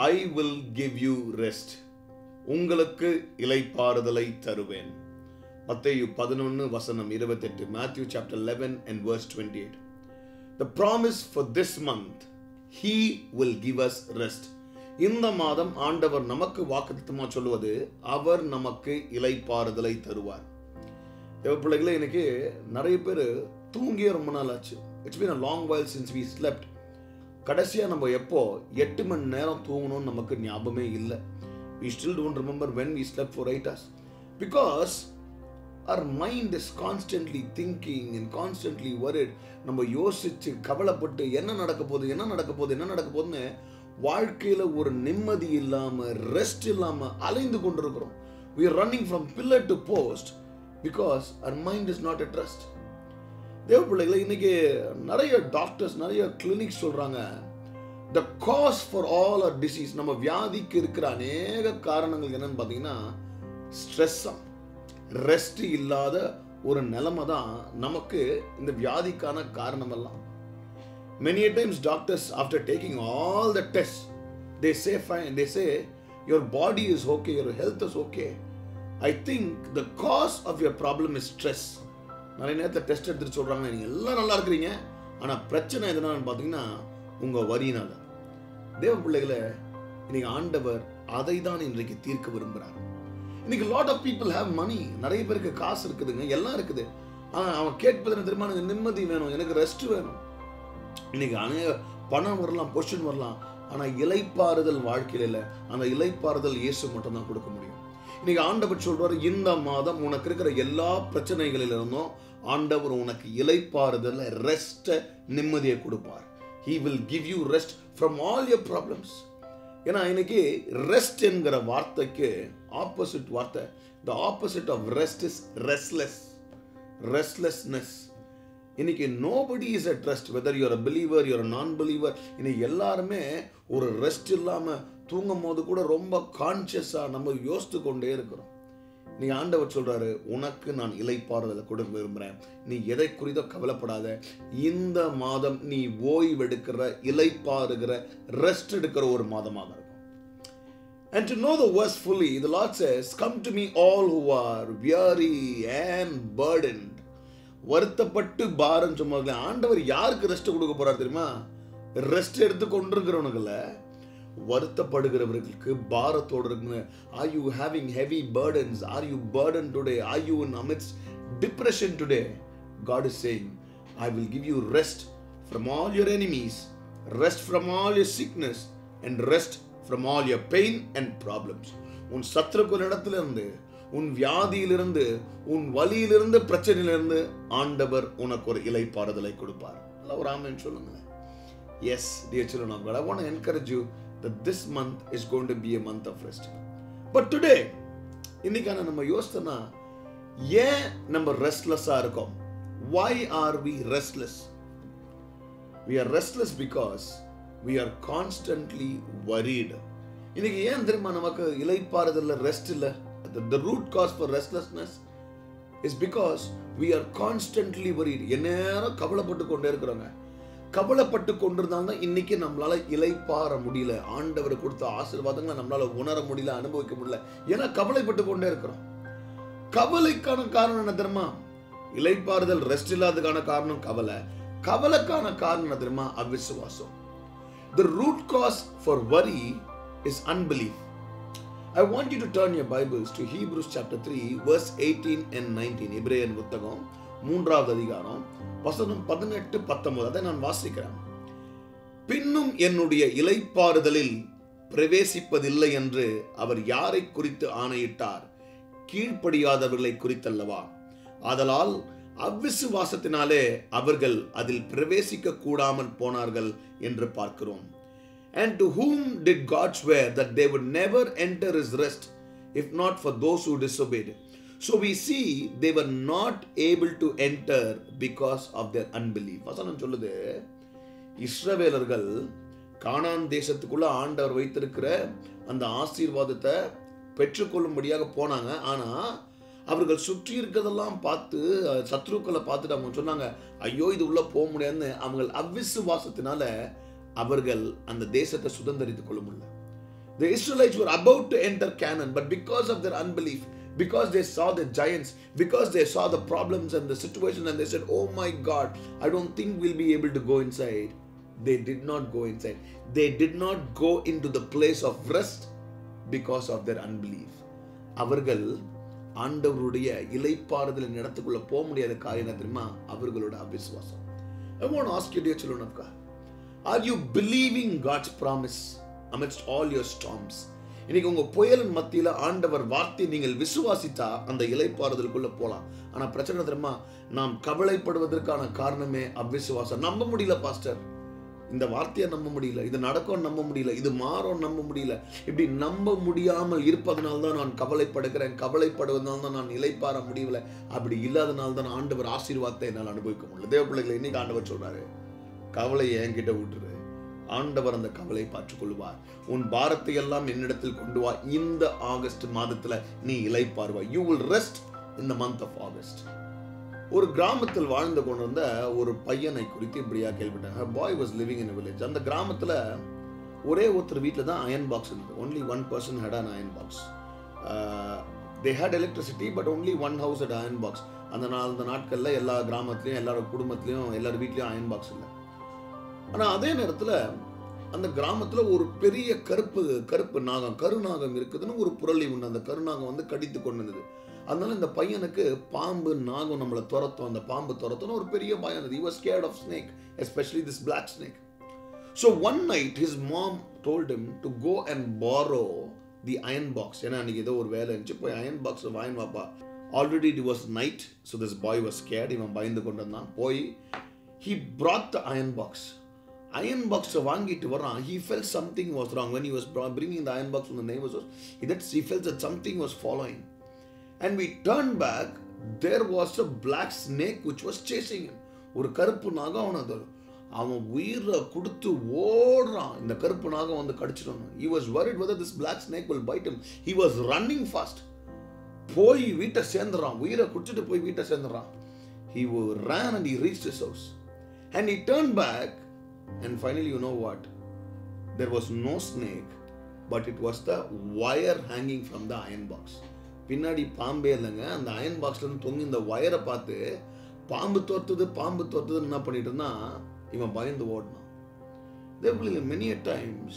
I will give you rest. உங்களுக்கு இளைப்பாறுதலை தருவேன். மத்தேயு 11:28. Matthew chapter 11 and verse 28. The promise for this month, He will give us rest. இந்த மாதம் ஆண்டவர் நமக்கு வாக்குத்தத்தமா சொல்லுவது, அவர் நமக்கு இளைப்பாறுதலை தருவார். தேவ பிள்ளைகளே, எனக்கு நிறைய பேர் தூங்கிய ரொம்ப நாள் ஆச்சு. It's been a long while since we slept. கடைசியா நம்ம எப்போ 8 மணி நேரம் தூங்கணும்னு நமக்கு ஞாபகமே இல்லை. We still don't remember when we slept for 8 hours. Because our mind is constantly thinking and constantly worried. நம்ம யோசிச்சு கவலைப்பட்டு என்ன நடக்க போகுதுன்னு வாழ்க்கையில ஒரு நிம்மதி இல்லாம, ரெஸ்ட் இல்லாம அலைந்து கொண்டிருக்கிறோம். We are running from pillar to post because our mind is not at rest. தேவ பிள்ளைகளை, இன்னைக்கு நிறைய டாக்டர்ஸ், நிறைய கிளினிக்ஸ் சொல்றாங்க, the cause for all our disease, நம்ம வியாதிக்கு இருக்கிற அநேக காரணங்கள் என்னன்னு பார்த்தீங்கன்னா ஸ்ட்ரெஸ், ரெஸ்ட் இல்லாத ஒரு நிலைமை தான் நமக்கு இந்த வியாதிக்கான காரணம் எல்லாம். Many times doctors, after taking all the tests, they say fine, they say your body is okay, your health is okay. I think the cause of your problem is stress. நிறைய நேரத்தில் டெஸ்ட் எடுத்துட்டு சொல்றாங்க, நீங்க எல்லாம் நல்லா இருக்கிறீங்க, ஆனா பிரச்சனை எதுனான்னு பார்த்தீங்கன்னா உங்க வரியினால. தேவ பிள்ளைகளை, இன்னைக்கு ஆண்டவர் அதை தான் இன்றைக்கு தீர்க்க விரும்புகிறார். இன்னைக்கு lot of people have money. நிறைய பேருக்கு காசு இருக்குதுங்க, எல்லாம் இருக்குது. ஆனா அவன் கேட்பது என்ன தெரியுமா? எனக்கு நிம்மதி வேணும், எனக்கு ரெஸ்ட் வேணும். இன்னைக்கு அநேக பணம் வரலாம், பொசிஷன் வரலாம், ஆனா இளைப்பாறுதல் வாழ்க்கையில இல்லை. அந்த இளைப்பாறுதல் இயேசு மட்டும் தான் கொடுக்க முடியும். இன்னைக்கு ஆண்டவர் சொல்றாரு, இந்த மாதம் உனக்கு இருக்கிற எல்லா பிரச்சனைகளிலிருந்தும் ஆண்டவர் உனக்கு இளைப்பாறுதல், ரெஸ்ட், நிம்மதியை கொடுப்பார். He will give you rest from all your problems. ஏன்னா இன்னைக்கு ரெஸ்ட் என்கிற வார்த்தைக்கு ஆப்போசிட் வார்த்தை, the opposite of rest is restless, restlessness. இன்னைக்கு nobody is at rest, whether you are a believer, you are a non-believer. இன்னைக்கு எல்லாருமே ஒரு rest இல்லாம தூங்கும் போது கூட ரொம்ப கான்சியஸா நம்ம யோசித்து கொண்டே இருக்கிறோம். நீ ஆண்டவர் சொல்றாரு, உனக்கு நான் இளைப்பாறுதலை கொடுக்க விரும்புறேன், நீ எதை குறித்தோ கவலைப்படாத. இந்த மாதம் நீ ஓய்வெடுக்கிற, இளைப்பாறுகிற, ரெஸ்ட் எடுக்கிற ஒரு மாதமாக இருக்கும். And to know the verse fully, the Lord says, come to me all who are weary and burdened. வருத்தப்பட்டு பாரம் சுமந்து. ஆண்டவர் யாருக்கு ரெஸ்ட் கொடுக்க போறார் தெரியுமா? ரெஸ்ட் எடுத்து கொண்டிருக்கிறவனுக்குல, வருத்தப்படுகிறவர்களுக்கு, பாரத்தோடு இருக்குங்க. Are you having heavy burdens? Are you burdened today? Are you in amidst depression today? God is saying, I will give you rest from all your enemies, rest from all your sickness, and rest from all your pain and problems. உன் சத்துருக்கள் இடத்திலிருந்து, உன் வியாதியிலிருந்து, உன் வலியிலிருந்து, பிரச்சனையிலிருந்து ஆண்டவர் உனக்கு ஒரு இளைப்பாறுதலை கொடுப்பார். ஒரு ஆமென் சொல்லுங்க. Yes, dear children of God, I want to encourage you that this month is going to be a month of rest. But today, இன்னைக்கான நம்ம யோசித்தோம்னா, ஏன் நம்ம ரெஸ்ட்லெஸ்ஸா இருக்கோம்? Why are we restless? We are restless because we are constantly worried. இன்னைக்கு ஏன் தெரியுமா நமக்கு இளைப்பாறுதல்ல ரெஸ்ட் இல்லை? The root cause for restlessness is because we are constantly worried. எந்நேரம் கவலைப்பட்டு கொண்டே இருக்கிறோங்க. கவலைப்பட்டு கொண்டிருந்தாலும் இன்னைக்கு நம்மளால இளைப்பாற முடியல. ஆண்டவர் கொடுத்த ஆசீர்வாதங்களை நம்மளால உணர முடியல, அனுபவிக்க முடியல. ஏன்னா கவலைப்பட்டு கொண்டே இருக்கிறோம். கவலைக்கான காரணம் என்ன தெரியுமா? இளைப்பாறுதல், ரெஸ்ட் இல்லாததுக்கான காரணம் கவலை. கவலைக்கான காரணம் என்ன தெரியுமா? அவிசுவாசம். The root cause for worry is unbelief. I want you to turn your Bibles to Hebrews chapter 3 verse 18 and 19. எபிரேயர் புத்தகம் 3வது அதிகாரம் வசனம் 18, 19. அதை நான் வாசிக்கிறேன். பின்னும் என்னுடைய இளைப்பாறுதலில் பிரவேசிப்பதில்லை என்று அவர் யாரை குறித்து ஆணையிட்டார்? கீழ்ப்படியாதவர்களை குறித்தல்லவா? ஆதலால் அவ்விசுவாசத்தினாலே அவர்கள் அதில் பிரவேசிக்க கூடாமல் போனார்கள் என்று பார்க்கிறோம். And to whom did God swear that they would never enter his rest, if not for those who disobeyed? So we see they were not able to enter because of their unbelief. வசனம் சொல்லுது, இஸ்ரவேலர்கள் கானான் தேசத்துக்குள்ள ஆண்டவர் வைத்திருக்கிற அந்த ஆசீர்வாதத்தை பெற்றுக்கொள்ளும்படியாக போனாங்க. ஆனா அவர்கள் சுற்றி இருக்கிறதெல்லாம் பார்த்து, சத்ருக்களை பார்த்துட்டு அவங்க சொன்னாங்க, ஐயோ இது உள்ள போக முடியாதுன்னு. அவங்க அவ்விசுவாசத்தினால அவர்கள் அந்த தேசத்தை சுதந்திரித்துக் கொள்ள முடியல. The Israelites were about to enter Canaan, but because of their unbelief, because they saw the giants, because they saw the problems and the situation, and they said, oh my God, I don't think we'll be able to go inside. They did not go inside. They did not go into the place of rest because of their unbelief. அவர்கள் ஆண்டவருடைய இளைப்பாறுதலின் இடத்துக்குள்ள போக முடியாத காரியம் தெரியுமா? அவர்களோட அவிசுவாசம். I want to ask you, dear children of God, are you believing God's promise amidst all your storms? இன்னைக்கு உங்க புயலின் மத்தியில ஆண்டவர் வார்த்தை நீங்கள் விசுவாசித்தா அந்த இளைப்பாறுதலுக்குள்ள போலாம். ஆனா பிரச்சனை தெரியுமா? நாம் கவலைப்படுவதற்கான காரணமே அவிசுவாசம். நம்ப முடியல பாஸ்டர், இந்த வார்த்தையை நம்ப முடியல, இது நடக்கும் நம்ப முடியல, இது மாறும் நம்ப முடியல. இப்படி நம்ப முடியாமல் இருப்பதனால தான் நான் கவலைப்படுகிறேன், கவலைப்படுவதனால தான் நான் இளைப்பாற முடியல. அப்படி இல்லாதனால தான் ஆண்டவர் ஆசீர்வாதத்தை என்னால் அனுபவிக்க முடியல. தேவ பிள்ளைகளை, இன்னைக்கு ஆண்டவர் சொல்றாரு, கவலையை என்கிட்ட விட்டுரு, ஆண்டவர் அந்த கவலை பார்த்துக்கொள்வார். உன் பாரத்தை எல்லாம் என்னிடத்தில் கொண்டு வா, இந்த ஆகஸ்ட் மாதத்துல நீ இளைப்பாறுவாய். You will rest in the month of August. ஒரு கிராமத்தில் வாழ்ந்து கொண்டிருந்த ஒரு பையனை குறித்து இப்படியா கேள்விப்பட்டாங்க. A boy was living in a village. அந்த கிராமத்துல ஒரே ஒருத்தர் வீட்டில் தான் அயன் பாக்ஸ் இருந்தது. Only one person had an iron box. They had electricity, but only one house had iron box. அந்த நாட்கள்ல எல்லா கிராமத்திலையும் எல்லாரோட குடும்பத்திலையும் எல்லார் வீட்லையும் அயன் பாக்ஸ் இல்லை. ஆனால் அதே நேரத்தில் அந்த கிராமத்தில் ஒரு பெரிய கருப்பு நாகம், கருநாகம் இருக்குதுன்னு ஒரு புரளி உண்டு. அந்த கருநாகம் வந்து கடித்து கொண்டு இருந்தது. அதனால இந்த பையனுக்கு பாம்பு நாகம் நம்மளை துரத்தும், அந்த பாம்பு துரத்தும் ஒரு பெரிய பயம் இருந்தது. He was scared of snake, especially this black snake. So one night his mom told him to go and borrow the iron box. ஏன்னா அன்னைக்கு ஏதோ ஒரு வேலை இருந்துச்சு, போய் அயன் பாக்ஸ் வாங்கி வாப்பா. Already it was night, so this boy was scared. இவன் பயந்து கொண்டு இருந்தான். போய் he brought the iron box. Iron box வாங்கிட்டு வரான். He felt something was wrong when he was bringing the iron box from the neighbor's house. He felt that something was following. And we turned back, there was a black snake which was chasing him. ஒரு கருப்பு நாகம் அவன் உயிரை கொடுத்து ஓடுறான், இந்த கருப்பு நாகம் வந்து கடிச்சிடும். He was worried whether this black snake will bite him. He was running fast. போய் வீட்டை சேர்ந்துறான், உயிரை குடிச்சிட்டு போய் வீட்டை சேர்ந்துறான். He ran and he reached his house. And he turned back, and finally, you know what? There was no snake, but it was the wire hanging from the iron box. பின்னாடி பாம்பே இல்லைங்க. அந்த iron பாக்ஸ்ல இருந்து தொங்கி இந்த வயரை பார்த்து பாம்பு தோர்த்துது என்ன பண்ணிட்டு இருந்தா இவன் பயந்து ஓடினான். Therefore, many a times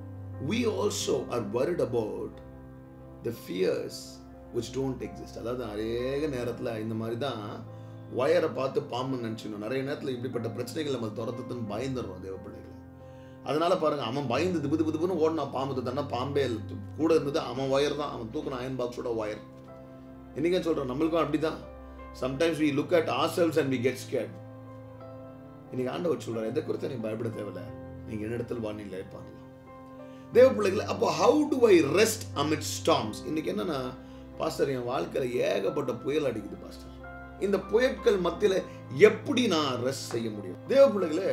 we also are worried about the fears which don't exist. அதாவது நிறைய நேரத்தில் இந்த மாதிரி தான் வயரை பார்த்து பாம்பு நினைச்சுக்கணும். நிறைய நேரத்தில் இப்படிப்பட்ட பிரச்சனைகள் நம்ம துரத்துன்னு பயந்துடுறோம் தேவ பிள்ளைகளை. அதனால பாருங்க, அவன் பயந்து திபுன்னு ஓடினா பாம்பு தானே, பாம்பே கூட இருந்தது அவன் வயர் தான், அவன் தூக்கின அயன் பாக்ஸோட வயர். இன்னைக்கு சொல்றோம், நம்மளுக்கும் அப்படிதான். Sometimes we look at ourselves and we get scared. இன்னைக்கு ஆண்டவர் சொல்றாரு, எதை குறித்து நீ பயப்பட தேவையில்லை, நீங்க என்னிடத்தில் வானிலை பார்க்கலாம். தேவ பிள்ளைகளை, அப்போ how do I rest amid storms? இன்னைக்கு என்னன்னா, பாஸ்டர் என் வாழ்க்கையில ஏகப்பட்ட புயல் அடிக்குது பாஸ்டர், இந்த புயல்கள் மத்தியில எப்படி நான் ரெஸ்ட் செய்ய முடியும்? தேவ பிள்ளைகளே,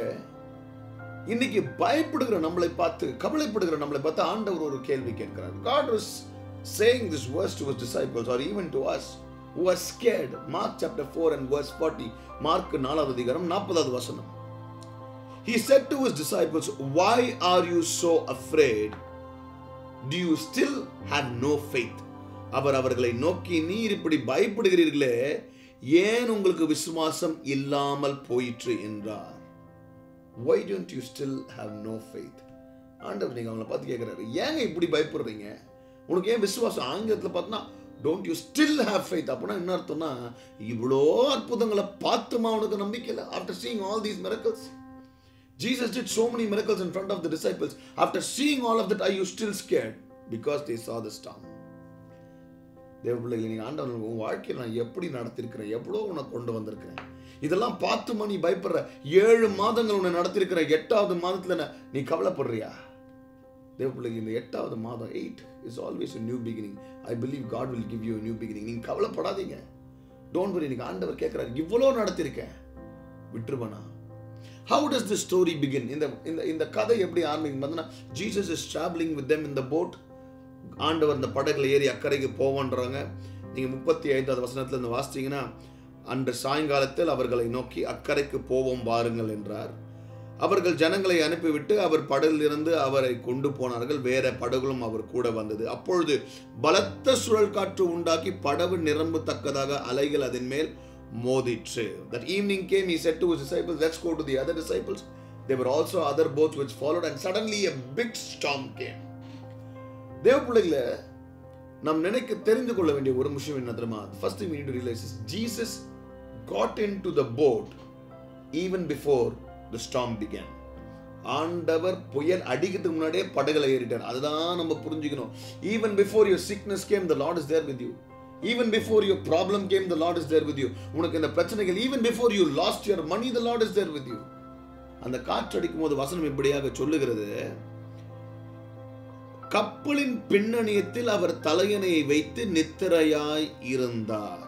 இன்னைக்கு பயப்படுகிற நம்மளை பார்த்து, கவலைப்படுகிற நம்மளை பார்த்து ஆண்டவர் ஒரு கேள்வி கேட்கிறார். God was saying this verse to his disciples or even to us who are scared. Mark chapter 4 and verse 40. Mark 4வது அதிகாரம் 40வது வசனம். He said to his disciples, why are you so afraid? Do you still have no faith? அவர் அவர்களை நோக்கி, நீர் இப்படி பயப்படுகிறீர்களே, ஏன் உங்களுக்கு விசுவாசம் இல்லாமல் போயிற்று என்றார். Why don't you still have no faith? ஆண்டவர் நீங்க அவங்களை பார்த்து கேட்கிறாரு, ஏங்க இப்படி பயப்படுறீங்க, உனக்கு ஏன் விசுவாசம்? ஆங்கிலத்தில் பார்த்தா don't you still have faith? அப்படின்னா என்ன அர்த்தம்னா, இவ்வளோ அற்புதங்களை பார்த்துமா உனக்கு நம்பிக்கை இல்லை? After seeing all these miracles, Jesus did so many miracles in front of the disciples. After seeing all of that, are you still scared? Because they saw the storm. தேவ பிள்ளைகளை, நீங்க ஆண்டவர் உன் வாழ்க்கையை நான் எப்படி நடத்திருக்கிறேன், எவ்வளோ உனக்கு கொண்டு வந்திருக்கிறேன், இதெல்லாம் பார்த்துமா நீ பயப்படுற? 7 மாதங்கள் உன்னை நடத்திருக்கிற, 8வது மாதத்துல நீ கவலைப்படுறியா? தேவ பிள்ளைங்க, இந்த 8வது மாதம் 8 is always a new beginning. I believe God will give you a new beginning. நீங்க கவலைப்படாதீங்க. Don't worry. நீங்க ஆண்டவர் கேட்கிறார், இவ்வளோ நடத்திருக்கேன், விட்டுருவனா? How does this story begin? இந்த கதை எப்படி ஆரம்பிக்கும்? Jesus is traveling with them in the boat. ஆண்டவர் இந்த படகுல ஏறி அக்கறைக்கு போவான்றாங்க. நீங்க 35வது வசனத்துல இருந்து வாசிச்சீங்கன்னா, அன்று சாயங்காலத்தில் அவர்களை நோக்கி அக்கறைக்கு போவோம் வாருங்கள் என்றார். அவர்கள் ஜனங்களை அனுப்பிவிட்டு அவர் படகிலிருந்து அவரை கொண்டு போனார்கள். வேற படகுகளும் அவர் கூட வந்தது. அப்பொழுது பலத்த சுழல் காற்று உண்டாக்கி படகு நிரம்பத்தக்கதாக அலைகள் அதன் மேல் மோதிற்று. That evening came, he said to his disciples, let's go to the other disciples. There were also other boats which followed, and suddenly a big storm came. தேவ பிள்ளைகளே, நாம் தெரிந்து கொள்ள வேண்டிய ஒரு விஷயம் என்ன தெரியுமா? First thing we need to realize is Jesus got into the boat even before the storm began. ஆண்டவர் புயல் அடிக்கிறதுக்கு முன்னாடியே படகுல ஏறிட்டார். அதுதான் நம்ம புரிஞ்சுக்கணும். Even before your sickness came, the Lord is there with you. Even before your problem came, the Lord is there with you. உனக்கு இந்த பிரச்சனைகள், even before you lost your money, the Lord is there with you. அந்த காற்றடிக்கும் போது வசனம் இப்படியாக சொல்லுகிறது, கப்பலின் பின்னணியத்தில் அவர் தலையணையை வைத்து நித்திரையாய் இருந்தார்.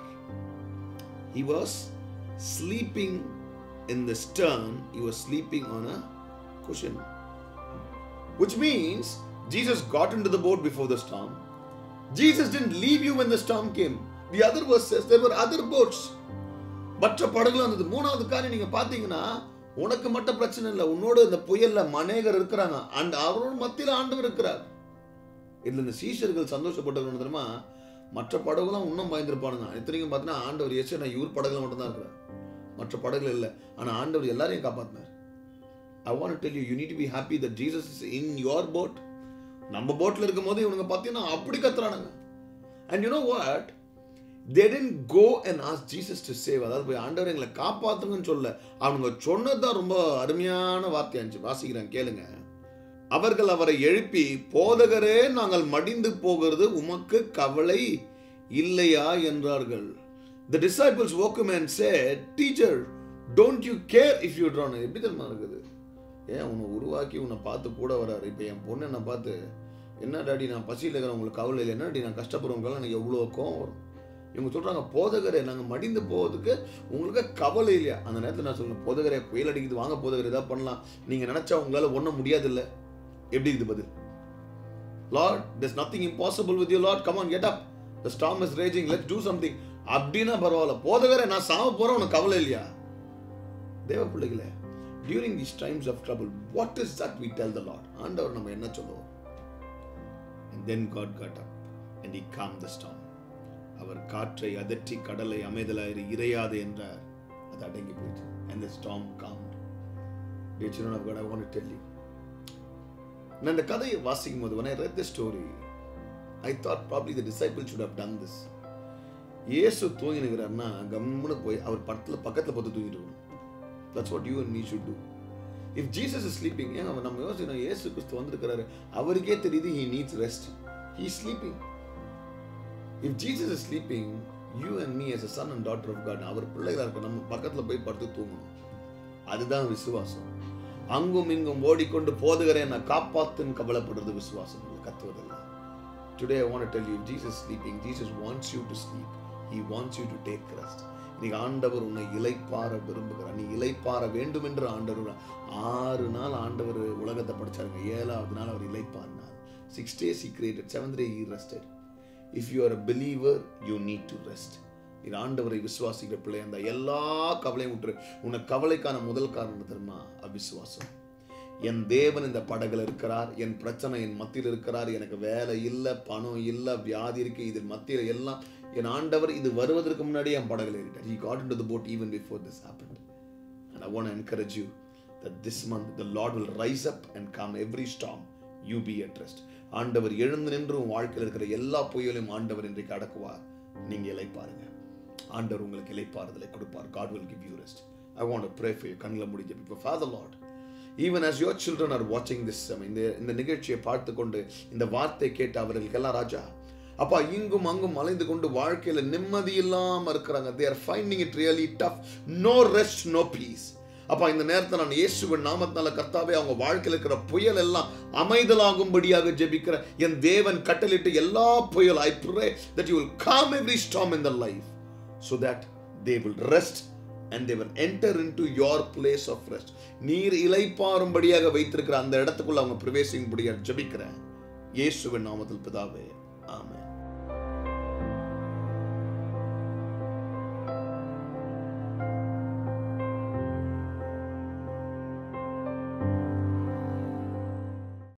He was sleeping in the stern. He was sleeping on a cushion, which means Jesus got into the boat before the storm. Jesus didn't leave you when the storm came. The other verse says there were other boats. மற்ற படகுல இருந்தது. மூணாவது காரியம் நீங்க பாத்தீங்கன்னா, உனக்கு மட்டும் பிரச்சனை இல்லை, உன்னோட இந்த புயல்ல அநேகர் இருக்கிறாங்க. அவரோட மத்தியில ஆண்டவர் இருக்கிறார். இதுல இந்த சீஷர்கள் சந்தோஷப்பட்டவங்க தெரியுமா? மற்ற படகுலாம் இன்னும் பயந்துருப்பானுங்க. இத்தனைக்கும் பார்த்தீங்கன்னா ஆண்டவர் இயேசு நான் இவர் படகுல மட்டும்தான் இருக்கிறார், மற்ற படகுல இல்லை. ஆனா ஆண்டவர் எல்லாரையும் காப்பாத்தினார். I want to tell you, you need to be happy that Jesus is in your boat. நம்ம போட்ல இருக்கும் போது இவனுங்க பார்த்தீங்கன்னா அப்படி கத்துறானுங்க. And you know what? They didn't go and ask Jesus to save. அதாவது போய் ஆண்டவர் எங்களை காப்பாத்துங்கன்னு சொல்ல, அவங்க சொன்னதுதான் ரொம்ப அருமையான வார்த்தையாச்சு. வாசிக்கிறேன் கேளுங்க. அவர்கள் அவரை எழுப்பி, போதகரே நாங்கள் மடிந்து போகிறது உமக்கு கவலை இல்லையா என்றார்கள். The disciples woke him and said, Teacher, don't you care if you drown? எப்படி தெரியுமா இருக்குது? ஏன் உன்னை உருவாக்கி உன்னை பார்த்து கூட வராரு. இப்போ என் பொண்ணு என்னை பார்த்து, என்ன டாடி நான் பசியில் இருக்கிற உங்களுக்கு கவலை இல்லை, என்ன டாடி நான் கஷ்டப்படுறவங்களாம் எனக்கு எவ்வளோ கோவம் வரும். இவங்க சொல்கிறாங்க, போதகரே நாங்கள் மடிந்து போவதுக்கு உங்களுக்கு கவலை இல்லையா? அந்த நேரத்தில் நான் சொல்லணும், போதகரே புயல் அடிக்குது, வாங்க போதகரே ஏதாவது பண்ணலாம், நீங்கள் நினச்சா உங்களால் ஒன்றும் முடியாது இல்லை. எப்படி இது பதில்? Lord, there's nothing impossible with you, Lord. Come on, get up. The storm is raging. Let's do something. அப்படின்னா பரவாயில்ல. போதகரே நான் சாவ போறேன், உனக்கு கவலை இல்லையா? தேவ பிள்ளைகளே, during these times of trouble, what is that we tell the Lord? ஆண்டவர் நம்ம என்ன சொல்லுவோம்? And then God got up and he calmed the storm. அவர் காற்றை அதட்டி கடலை அமைதலாயிரு இறையாது என்றார். அது அடங்கி போயிடுச்சு. And the storm calmed. Dear children of God, I want to tell you, நான் இந்த கதையை வாசிக்கும் போது, when I read the story, I thought probably the disciples should have done this. இயேசு தூங்கினுக்கிறார்னா கம்முன்னு போய் அவர் பக்கத்துல பார்த்து தூங்கிட்டு. That's what you and me should do. If Jesus is sleeping, நம்ம யோசிக்கணும், இயேசு கிறிஸ்து வந்திருக்கிறாரு, அவருக்கே தெரியுது he needs rest. He is sleeping. If Jesus is sleeping, you and me as a son and daughter of God, அவர் பிள்ளைகளா இருக்க நம்ம பக்கத்துல போய் படுத்து தூங்கணும். அதுதான் விசுவாசம். அங்கும் இங்கும் ஓடிக்கொண்டு போதுகிறேன் நான் காப்பாத்துன்னு கவலைப்படுறது விசுவாசம் இல்லை, கத்துவதில்லை. Today I want to tell you, if Jesus is sleeping, Jesus wants you to sleep. He wants you to take rest. இன்னைக்கு ஆண்டவர் உன்னை இளைப்பாற விரும்புகிறார். நீ இளைப்பாற வேண்டும் என்று ஆண்டவர் 6 நாள் ஆண்டவர் உலகத்தை படைச்சாருங்க. 7வது நாள் அவர் இளைப்பாறினார். 6 days he created, 7th day he rested. If you are a believer, you need to rest. இது ஆண்டவரை விசுவாசிக்கிற பிள்ளை அந்த எல்லா கவலையும் விட்டுரு. உனக்கு கவலைக்கான முதல் காரணம் தெரியுமா? அவிசுவாசம். என் தேவன் இந்த படகுல இருக்கிறார், என் பிரச்சனை என் மத்தியில் இருக்கிறார், எனக்கு வேலை இல்லை, பணம் இல்லை, வியாதி இருக்கு, இது மத்தியில் எல்லாம் என் ஆண்டவர் இது வருவதற்கு முன்னாடி என் படகுல ஏறிட்டார். He got into the boat even before this happened. And I want to encourage you that this month the Lord will rise up and calm every storm. You be at rest. ஆண்டவர் எழுந்து நின்று உன் வாழ்க்கையில் இருக்கிற எல்லா புயலையும் ஆண்டவர் இன்றைக்கு அடக்குவார். நீங்க இளைப்பாருங்க. ஆண்டவர் உங்களுக்கு இளைப்பாறுதலை கொடுப்பார். God will give you rest. I want to pray for you. கண்களை முடிஞ்ச இப்போ Father Lord, even as your children are watching this, இந்த நிகழ்ச்சியை பார்த்து கொண்டு இந்த வார்த்தை கேட்டு அவர்களுக்கெல்லாம் ராஜா அப்பா இங்கும் அங்கும் அலைந்து கொண்டு வாழ்க்கையில நிம்மதி இல்லாம இருக்கிறாங்க. They are finding it really tough. No rest, no peace. அப்பா இந்த நேரத்தில் நான் இயேசுவின் நாமத்தினால கர்த்தாவே அவங்க வாழ்க்கையில் இருக்கிற புயல் எல்லாம் அமைதலாகும்படியாக ஜெபிக்கிற என் தேவன் கட்டளிட்டு எல்லா புயல், I pray that you will calm every storm in their life so that they will rest and they will enter into your place of rest. நீர் இளைப்பாறும்படியாக வைத்திருக்கிற அந்த இடத்துக்குள்ள அவங்க பிரவேசிக்கும்படியாக ஜெபிக்கிறேன் இயேசுவின் நாமத்தில் பிதாவே, ஆமென்.